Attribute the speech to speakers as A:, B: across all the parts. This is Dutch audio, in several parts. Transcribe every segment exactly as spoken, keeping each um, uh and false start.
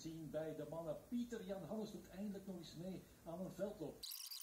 A: zien bij de mannen. Pieter Jan Hannes doet eindelijk nog eens mee aan een veldloop.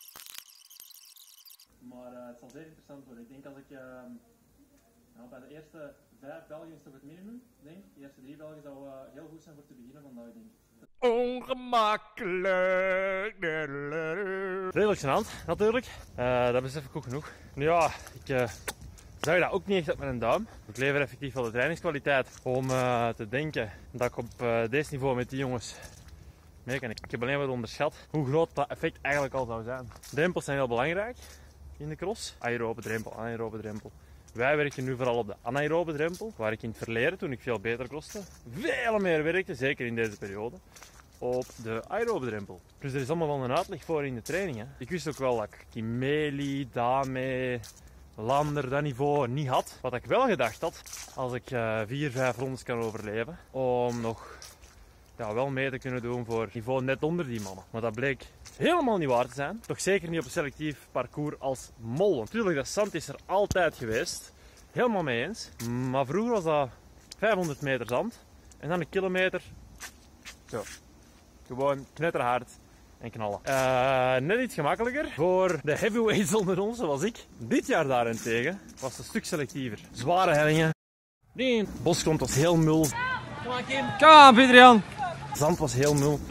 B: Maar uh, het zal zeer interessant worden. Ik denk als ik uh, nou, bij de eerste vijf Belgen is toch het minimum, denk De eerste drie Belgen zou uh, heel goed zijn voor te beginnen vandaag, denk ik.
C: Ongemakkelijk. Redelijk zijn hand, natuurlijk. Uh, dat besef ik ook genoeg. Nu ja, ik uh, zag dat ook niet echt op mijn duim. Ik lever effectief wel de trainingskwaliteit om uh, te denken dat ik op uh, deze niveau met die jongens mee kan. Ik heb alleen wat onderschat hoe groot dat effect eigenlijk al zou zijn. Drempels zijn heel belangrijk in de cross. Aerobe drempel, anaerobe drempel. Wij werken nu vooral op de anaerobe drempel, waar ik in het verleden, toen ik veel beter crosste, veel meer werkte, zeker in deze periode, op de aerobe drempel. Dus er is allemaal wel een uitleg voor in de training. Hè. Ik wist ook wel dat ik Kimeli, Dame, Lander, dat niveau niet had. Wat ik wel gedacht had, als ik uh, vier, vijf rondes kan overleven, om nog ja, wel mee te kunnen doen voor niveau net onder die mannen. Maar dat bleek helemaal niet waar te zijn. Toch zeker niet op een selectief parcours als Mol. Natuurlijk, dat zand is er altijd geweest. Helemaal mee eens. Maar vroeger was dat vijfhonderd meter zand. En dan een kilometer. Zo. Gewoon knetterhard en knallen. Uh, net iets gemakkelijker voor de heavyweights onder ons, zoals ik. Dit jaar daarentegen was het een stuk selectiever. Zware hellingen. De bosgrond was heel mul.
D: Kom aan, Kim. Kom aan, Pieter Jan.
C: Zand was heel mul.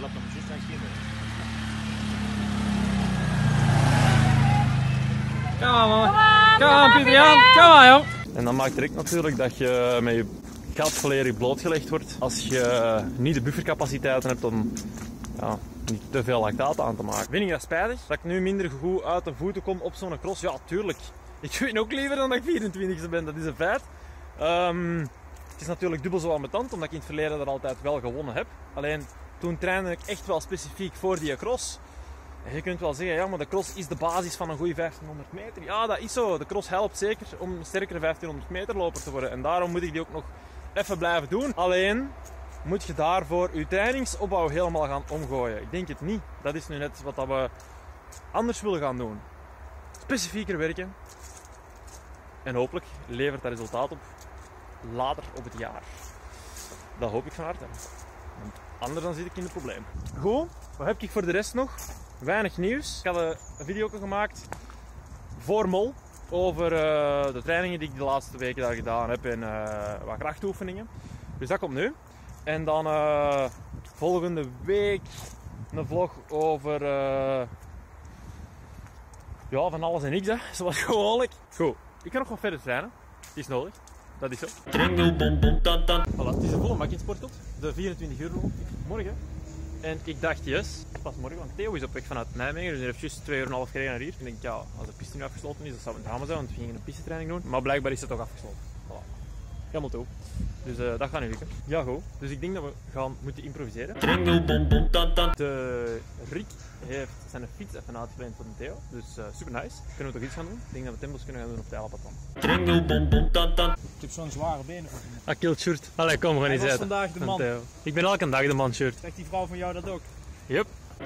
D: Kom aan, man. Kom aan, Pieter Jan. Kom aan, joh.
C: En dan maakt direct natuurlijk dat je met je gat volledig blootgelegd wordt als je niet de buffercapaciteiten hebt om ja, niet te veel lactaat aan te maken. Vind ik dat spijtig? Dat ik nu minder goed uit de voeten kom op zo'n cross? Ja, tuurlijk. Ik win ook liever dan dat ik vierentwintigste ben, dat is een feit. Um, het is natuurlijk dubbel zo ambetant, omdat ik in het verleden er altijd wel gewonnen heb. Alleen toen trainde ik echt wel specifiek voor die cross. En je kunt wel zeggen, ja, maar de cross is de basis van een goede vijftienhonderd meter. Ja, dat is zo. De cross helpt zeker om een sterkere vijftienhonderd meter loper te worden. En daarom moet ik die ook nog even blijven doen. Alleen moet je daarvoor je trainingsopbouw helemaal gaan omgooien. Ik denk het niet. Dat is nu net wat we anders willen gaan doen. Specifieker werken. En hopelijk levert dat resultaat op later op het jaar. Dat hoop ik van harte. Want anders dan zit ik in het probleem. Goed, wat heb ik voor de rest nog? Weinig nieuws. Ik had een video gemaakt voor Mol over uh, de trainingen die ik de laatste weken daar gedaan heb en uh, wat krachtoefeningen. Dus dat komt nu. En dan uh, volgende week een vlog over uh, ja, van alles en niks, hè. Zoals gewoonlijk. Goed, ik ga nog wat verder trainen. Het is nodig. Dat is zo. Voilà, het is een volle mak in Sportclub. De vierentwintig uur morgen. En ik dacht, yes, pas morgen, want Theo is op weg vanuit Nijmegen, dus hij heeft juist twee uur en een half gereden naar hier. En ik denk, ja, als de piste nu afgesloten is, dat zou een drama zijn, want we gingen een pistetraining doen. Maar blijkbaar is het toch afgesloten. Voilà. Helemaal toe. Dus uh, dat gaat nu lukken. Ja, goed. Dus ik denk dat we gaan moeten improviseren. De Rick heeft zijn fiets even uitgeleend voor de Theo. Dus uh, super nice. Kunnen we toch iets gaan doen? Ik denk dat we tempels kunnen gaan doen op de Alapatan.
D: Ik heb zo'n zware benen voor hem.
C: Ah, kilt shirt. Allee, kom, we gaan eens
D: Hij was
C: eten.
D: vandaag de man.
C: Theo. Ik ben elke dag de man shirt.
D: Zegt die vrouw van jou dat ook?
C: Yep.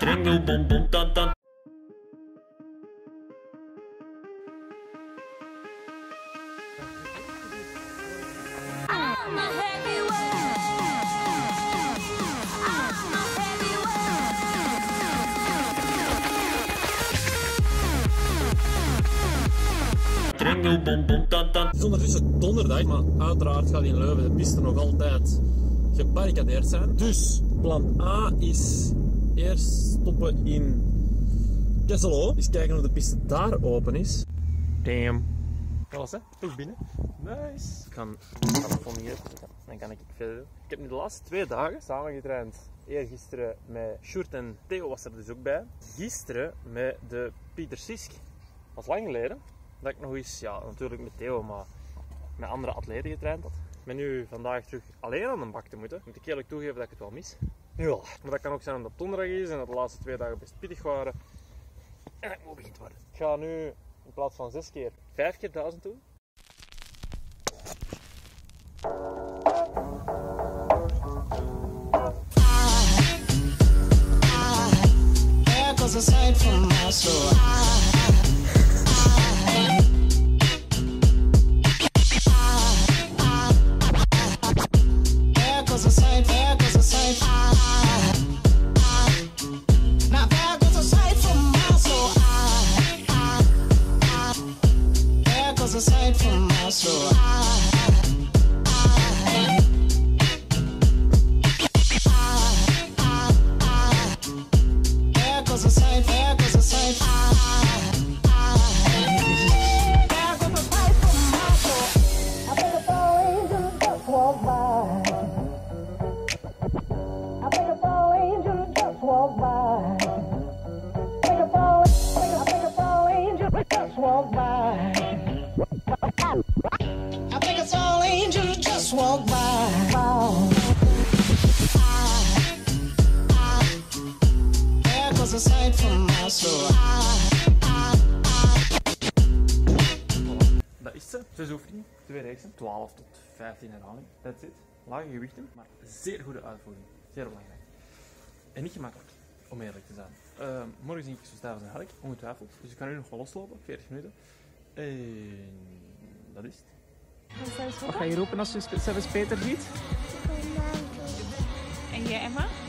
C: Het is ondertussen donderdag, maar uiteraard gaat in Leuven de piste nog altijd gebarricadeerd zijn. Dus plan A is eerst stoppen in Kesselo. Eens kijken of de piste daar open is. Damn. Alles hè? Toch binnen. Nice. Ik ga een telefoon hier zetten, dan kan ik verder doen. Ik heb nu de laatste twee dagen samen getraind. Eergisteren met Sjoerd en Theo was er dus ook bij. Gisteren met de Pieter Sisk. Dat was lang geleden. Dat ik nog eens, ja natuurlijk met Theo, maar met andere atleten getraind had. Ik ben nu vandaag terug alleen aan de bak te moeten. Moet ik eerlijk toegeven dat ik het wel mis. Ja. Maar dat kan ook zijn omdat het donderdag is en dat de laatste twee dagen best pittig waren. En dat het moe begint te worden. Ik ga nu in plaats van zes keer, vijf keer duizend doen.
E: There goes a sight, there goes a sight. just walk by. There goes a sight from my soul.
C: Dat is ze. Zes oefeningen, twee reeksen, twaalf tot vijftien herhalingen. That's it. Lage gewichten, maar zeer goede uitvoering. Zeer belangrijk. En niet gemakkelijk, om eerlijk te zijn. Uh, morgen zie ik zo stijf als een hark, ongetwijfeld. Dus ik kan nu nog wel loslopen, veertig minuten. En dat is het.
F: Wat ga je roepen als je zelfs Peter ziet?
G: En jij, Emma?